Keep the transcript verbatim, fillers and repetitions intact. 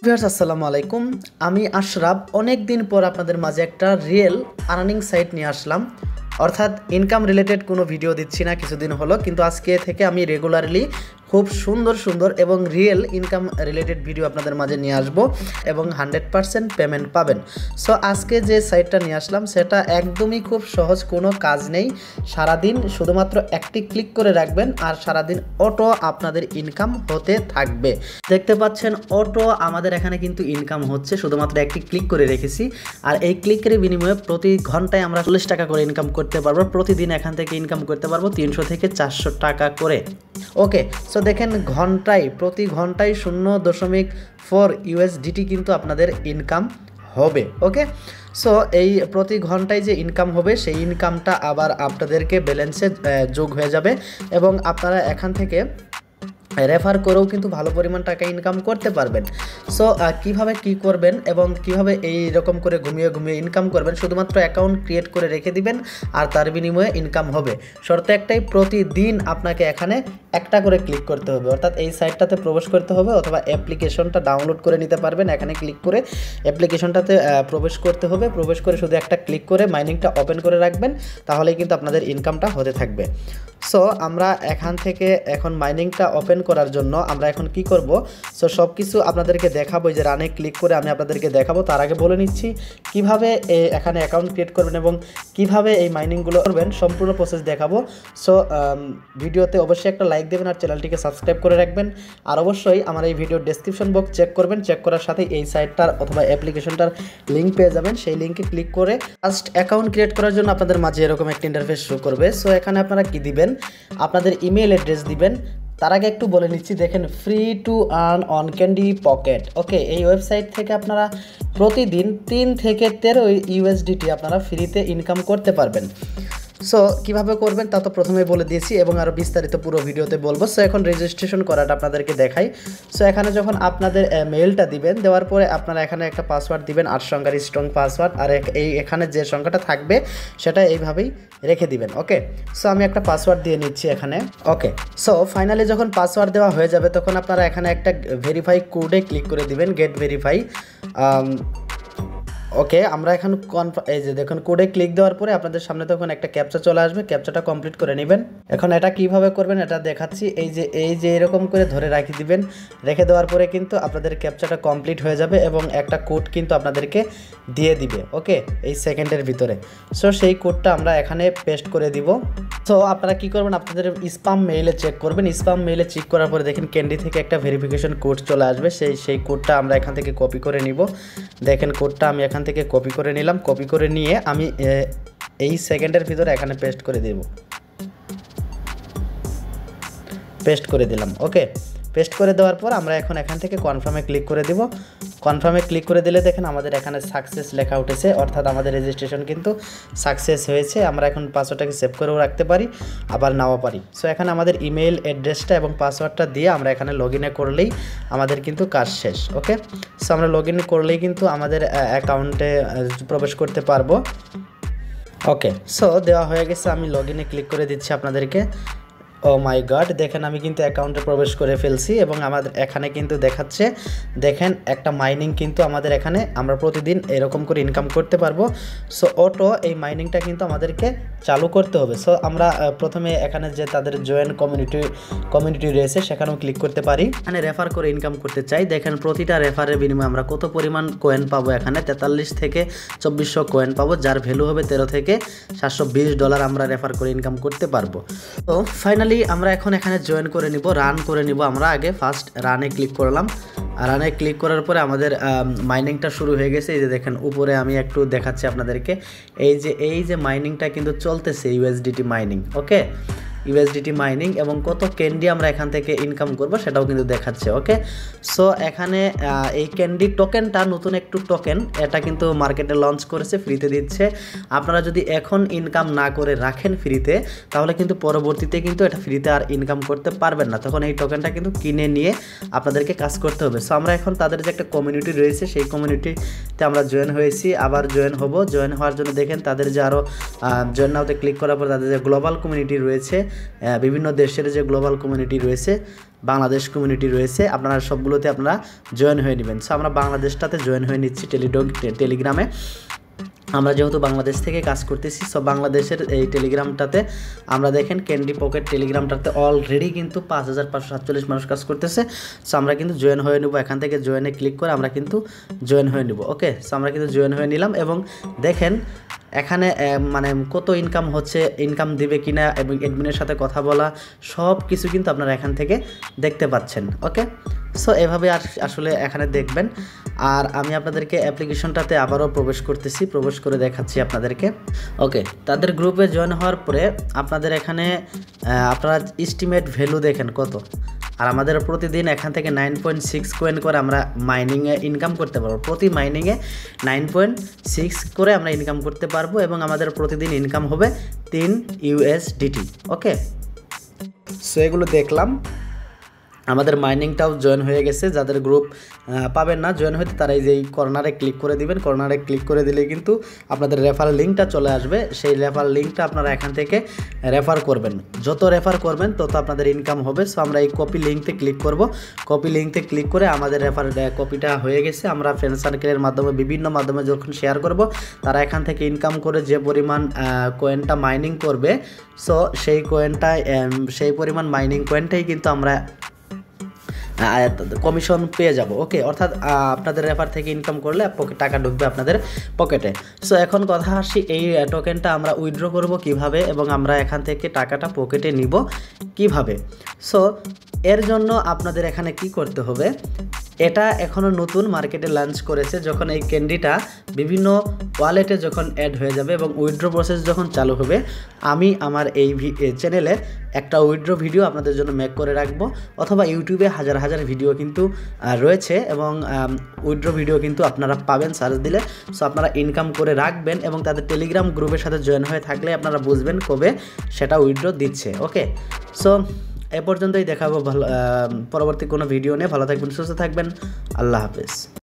Viewers আসসালামু আলাইকুম। আমি আশরাফ অনেক দিন পর আপনাদের মাঝে একটা রিয়েল আর্নিং সাইট নিয়ে আসলাম, অর্থাৎ ইনকাম রিলেটেড কোনো ভিডিও দিচ্ছি না কিছুদিন হলো, কিন্তু আজকে থেকে আমি রেগুলারলি খুব সুন্দর সুন্দর এবং রিয়েল ইনকাম রিলেটেড ভিডিও আপনাদের মাঝে নিয়ে আসব এবং হান্ড্রেড পারসেন্ট পেমেন্ট পাবেন। সো আজকে যে সাইটটা নিয়ে আসলাম সেটা একদমই খুব সহজ, কোনো কাজ নেই। সারাদিন শুধুমাত্র একটি ক্লিক করে রাখবেন আর সারাদিন অটো আপনাদের ইনকাম হতে থাকবে। দেখতে পাচ্ছেন অটো আমাদের এখানে কিন্তু ইনকাম হচ্ছে, শুধুমাত্র একটি ক্লিক করে রেখেছি। আর এই ক্লিকের বিনিময়ে প্রতি ঘন্টায় আমরা চল্লিশ টাকা করে ইনকাম করতে পারবো। প্রতিদিন এখান থেকে ইনকাম করতে পারবো তিনশো থেকে চারশো টাকা করে। ওকে, সো দেখেন ঘন্টায় প্রতি ঘন্টায় শূন্য দশমিক ফোর ইউএসডিটি কিন্তু আপনাদের ইনকাম হবে। ওকে, সো এই প্রতি ঘন্টায় যে ইনকাম হবে সেই ইনকামটা আবার আপনাদেরকে ব্যালেন্সে যোগ হয়ে যাবে এবং আপনারা এখান থেকে রেফার করেও কিন্তু ভালো পরিমাণ টাকা ইনকাম করতে পারবেন। সো কিভাবে কি করবেন এবং কিভাবে এই রকম করে ঘুমিয়ে ঘুমিয়ে ইনকাম করবেন, শুধুমাত্র অ্যাকাউন্ট ক্রিয়েট করে রেখে দিবেন আর তার বিনিময়ে ইনকাম হবে। শর্ত একটাই, প্রতিদিন আপনাকে এখানে একটা করে ক্লিক করতে হবে, অর্থাৎ এই সাইটটাতে প্রবেশ করতে হবে অথবা অ্যাপ্লিকেশনটা ডাউনলোড করে নিতে পারবেন। এখানে ক্লিক করে অ্যাপ্লিকেশনটাতে প্রবেশ করতে হবে, প্রবেশ করে শুধু একটা ক্লিক করে মাইনিংটা ওপেন করে রাখবেন, তাহলেই কিন্তু আপনাদের ইনকামটা হতে থাকবে। সো আমরা এখান থেকে এখন মাইনিংটা ওপেন করার জন্য আমরা এখন কি করব, সো সব কিছু আপনাদেরকে দেখাবো। যে রানে ক্লিক করে আমি আপনাদেরকে দেখাবো, তার আগে বলে নিচ্ছি কিভাবে এখানে অ্যাকাউন্ট ক্রিয়েট করবেন এবং কিভাবে এই মাইনিংগুলো করবেন, সম্পূর্ণ প্রসেস দেখাবো। সো ভিডিওতে অবশ্যই একটা লাইক দেবেন আর চ্যানেলটিকে সাবস্ক্রাইব করে রাখবেন। আর অবশ্যই আমার এই ভিডিওর ডেসক্রিপশন বক্স চেক করবেন, চেক করার সাথে এই সাইটটার অথবা অ্যাপ্লিকেশনটার লিঙ্ক পেয়ে যাবেন। সেই লিঙ্কে ক্লিক করে ফার্স্ট অ্যাকাউন্ট ক্রিয়েট করার জন্য আপনাদের মাঝে এরকম একটা ইন্টারফেস শো করবে। সো এখানে আপনারা কি দিবেন, আপনাদের ইমেল অ্যাড্রেস দিবেন। তার আগে একটু বলে নিচ্ছি, দেখেন free to earn on candy pocket. Okay, এই ওয়েবসাইট থেকে আপনারা প্রতিদিন তিন থেকে তেরো ইউএসডিটি আপনারা ফ্রিতে ইনকাম করতে পারবেন। সো কীভাবে করবেন তা তো প্রথমেই বলে দিয়েছি এবং আরও বিস্তারিত পুরো ভিডিওতে বলবো। সো এখন রেজিস্ট্রেশন করাটা আপনাদেরকে দেখাই। সো এখানে যখন আপনাদের মেইলটা দিবেন, দেওয়ার পরে আপনারা এখানে একটা পাসওয়ার্ড দিবেন, আট সংখ্যার স্ট্রং পাসওয়ার্ড, আর এই এখানে যে সংখ্যাটা থাকবে সেটা এইভাবেই রেখে দিবেন। ওকে, সো আমি একটা পাসওয়ার্ড দিয়ে নিচ্ছি এখানে। ওকে, সো ফাইনালি যখন পাসওয়ার্ড দেওয়া হয়ে যাবে তখন আপনারা এখানে একটা ভেরিফাই কোডে ক্লিক করে দিবেন, গেট ভেরিফাই। ওকে, আমরা এখন কনফার্ম, এই যে দেখুন কোডে ক্লিক দেওয়ার পরে আপনাদের সামনে তখন একটা ক্যাপচা চলে আসবে, ক্যাপচাটা কমপ্লিট করে নেবেন। এখন এটা কিভাবে করবেন এটা দেখাচ্ছি। এই যে এই যে এরকম করে ধরে রাখি দিবেন, রেখে দেওয়ার পরে কিন্তু আপনাদের ক্যাপচাটা কমপ্লিট হয়ে যাবে এবং একটা কোড কিন্তু আপনাদেরকে দিয়ে দিবে। ওকে, এই সেকেন্ডের ভিতরে। সো সেই কোডটা আমরা এখানে পেস্ট করে দিব। সো আপনারা কি করবেন, আপনাদের স্প্যাম মেইলে চেক করবেন। স্প্যাম মেইলে চেক করার পরে দেখেন ক্যান্ডি থেকে একটা ভেরিফিকেশন কোড চলে আসবে, সেই সেই কোডটা আমরা এখান থেকে কপি করে নিব। দেখেন কোডটা আমি এখান থেকে কপি করে নিলাম, কপি করে নিয়ে আমি এই সেকেন্ডের ভিতরে এখানে পেস্ট করে দেব, পেস্ট করে দিলাম। ওকে, পেস্ট করে দেওয়ার পর আমরা এখন এখান থেকে কনফার্মে ক্লিক করে দিব। কনফার্মে ক্লিক করে দিলে দেখেন আমাদের এখানে সাকসেস লেখা উঠেছে, অর্থাৎ আমাদের রেজিস্ট্রেশন কিন্তু সাকসেস হয়েছে। আমরা এখন পাসওয়ার্ডটাকে সেভ করেও রাখতে পারি, আবার নাও পারি। সো এখানে আমাদের ইমেল অ্যাড্রেসটা এবং পাসওয়ার্ডটা দিয়ে আমরা এখানে লগ ইনে করলেই আমাদের কিন্তু কাজ শেষ। ওকে, সো আমরা লগ ইন করলেই কিন্তু আমাদের অ্যাকাউন্টে প্রবেশ করতে পারবো। ওকে, সো দেওয়া হয়ে গেছে, আমি লগ ইনে ক্লিক করে দিচ্ছি আপনাদেরকে। ও মাই গড, দেখেন আমি কিন্তু অ্যাকাউন্টে প্রবেশ করে ফেলছি এবং আমাদের এখানে কিন্তু দেখাচ্ছে, দেখেন একটা মাইনিং কিন্তু আমাদের এখানে আমরা প্রতিদিন এরকম করে ইনকাম করতে পারবো। সো অটো এই মাইনিংটা কিন্তু আমাদেরকে চালু করতে হবে। সো আমরা প্রথমে এখানে যে তাদের জয়েন কমিউনিটি কমিউনিটি রয়েছে সেখানেও ক্লিক করতে পারি। এখানে রেফার করে ইনকাম করতে চাই, দেখেন প্রতিটা রেফারের বিনিময়ে আমরা কত পরিমাণ কয়েন পাবো। এখানে তেতাল্লিশ থেকে চব্বিশশো কয়েন পাবো, যার ভ্যালু হবে তেরো থেকে সাতশো বিশ ডলার আমরা রেফার করে ইনকাম করতে পারবো। তো ফাইনালি আমরা এখন এখানে জয়েন করে নিব, রান করে নিব। আমরা আগে ফার্স্ট রানে ক্লিক করলাম, আর রানে ক্লিক করার পরে আমাদের মাইনিংটা শুরু হয়ে গেছে। এই যে দেখেন উপরে আমি একটু দেখাচ্ছি আপনাদেরকে, এই যে এই যে মাইনিংটা কিন্তু চলতেছে, USDT mining. Okay, USDT mining এবং কত ক্যান্ডি আমরা এখান থেকে ইনকাম করব সেটাও কিন্তু দেখাচ্ছে। ওকে, সো এখানে এই ক্যান্ডি টোকেনটা নতুন একটু টোকেন, এটা কিন্তু মার্কেটে লঞ্চ করেছে, ফ্রিতে দিচ্ছে। আপনারা যদি এখন ইনকাম না করে রাখেন ফ্রিতে, তাহলে কিন্তু পরবর্তীতে কিন্তু এটা ফ্রিতে আর ইনকাম করতে পারবেন না, তখন এই টোকেনটা কিন্তু কিনে নিয়ে আপনাদেরকে কাজ করতে হবে। সো আমরা এখন তাদের যে একটা কমিউনিটি রয়েছে সেই কমিউনিটিতে আমরা জয়েন হয়েছি, আবার জয়েন হব। জয়েন হওয়ার জন্য দেখেন তাদের যে আরও জয়েন নাওতে ক্লিক করার পর তাদের যে গ্লোবাল কমিউনিটি রয়েছে, বিভিন্ন দেশের যে গ্লোবাল কমিউনিটি রয়েছে বাংলাদেশ কমিউনিটি রয়েছে, আপনারা সবগুলোতে আপনারা জয়েন হয়ে নেবেন। সো আমরা বাংলাদেশটাতে জয়েন হয়ে নিচ্ছি টেলিডগ টেলিগ্রামে। আমরা যেহেতু বাংলাদেশ থেকে কাজ করতেছি, সো বাংলাদেশের এই টেলিগ্রামটাতে আমরা দেখেন ক্যান্ডি পকেট টেলিগ্রামটাতে অলরেডি কিন্তু পাঁচ হাজার পাঁচশো সাতচল্লিশ মানুষ কাজ করতেছে। সো আমরা কিন্তু জয়েন হয়ে নেব, এখান থেকে জয়েনে ক্লিক করে আমরা কিন্তু জয়েন হয়ে নেব। ওকে, সো আমরা কিন্তু জয়েন হয়ে নিলাম এবং দেখেন এখানে মানে কত ইনকাম হচ্ছে, ইনকাম দিবে কিনা এবং অ্যাডমিনের সাথে কথা বলা সব কিছু কিন্তু আপনারা এখান থেকে দেখতে পাচ্ছেন। ওকে, সো এভাবে আসলে এখানে দেখবেন। আর আমি আপনাদেরকে অ্যাপ্লিকেশনটাতে আবারও প্রবেশ করতেছি, প্রবেশ করে দেখাচ্ছি আপনাদেরকে। ওকে, তাদের গ্রুপে জয়েন হওয়ার পরে আপনাদের এখানে আপনারা এস্টিমেট ভ্যালু দেখেন কত। আর আমাদের প্রতিদিন এখান থেকে নাইন পয়েন্ট সিক্স কয়েন করে আমরা মাইনিংয়ে ইনকাম করতে পারবো। প্রতি মাইনিংয়ে নাইন পয়েন্ট সিক্স করে আমরা ইনকাম করতে পারবো এবং আমাদের প্রতিদিন ইনকাম হবে তিন ইউএসডিটি। ওকে, সো এগুলো দেখলাম। আমাদের মাইনিংটাও জয়েন হয়ে গেছে। যাদের গ্রুপ পাবেন না জয়েন হতে, তারা এই যে কর্নারে ক্লিক করে দিবেন। কর্নারে ক্লিক করে দিলে কিন্তু আপনাদের রেফার লিঙ্কটা চলে আসবে। সেই রেফার লিঙ্কটা আপনারা এখান থেকে রেফার করবেন। যত রেফার করবেন তত আপনাদের ইনকাম হবে। সো আমরা এই কপি লিঙ্কতে ক্লিক করব। কপি লিঙ্কতে ক্লিক করে আমাদের রেফার কপিটা হয়ে গেছে। আমরা ফ্রেন্ড সার্কেলের মাধ্যমে বিভিন্ন মাধ্যমে যখন শেয়ার করব, তারা এখান থেকে ইনকাম করে যে পরিমাণ কয়েনটা মাইনিং করবে, সো সেই কয়েনটা সেই পরিমাণ মাইনিং কয়েনটাই কিন্তু আমরা কমিশন পেয়ে যাব। ওকে, অর্থাৎ আপনাদের রেফার থেকে ইনকাম করলে টাকা ঢুকবে আপনাদের পকেটে। সো এখন কথা আসি, এই টোকেনটা আমরা উইথড্র করব কিভাবে এবং আমরা এখান থেকে টাকাটা পকেটে নিব কিভাবে। সো এর জন্য আপনাদের এখানে কি করতে হবে, এটা এখনও নতুন মার্কেটে লঞ্চ করেছে। যখন এই ক্যান্ডিটা বিভিন্ন ওয়ালেটে যখন অ্যাড হয়ে যাবে এবং উইথড্র প্রসেস যখন চালু হবে, আমি আমার এই চ্যানেলে একটা উইথড্র ভিডিও আপনাদের জন্য মেক করে রাখবো, অথবা ইউটিউবে হাজার হাজার ভিডিও কিন্তু রয়েছে এবং উইথড্র ভিডিও কিন্তু আপনারা পাবেন সার্চ দিলে। সো আপনারা ইনকাম করে রাখবেন এবং তাদের টেলিগ্রাম গ্রুপের সাথে জয়েন হয়ে থাকলে আপনারা বুঝবেন কবে সেটা উইথড্র দিচ্ছে। ওকে, সো এ পর্যন্তই দেখাবো ভালো পরবর্তী কোনো ভিডিও নিয়ে। ভালো থাকবেন, সুস্থ থাকবেন, আল্লাহ হাফেজ।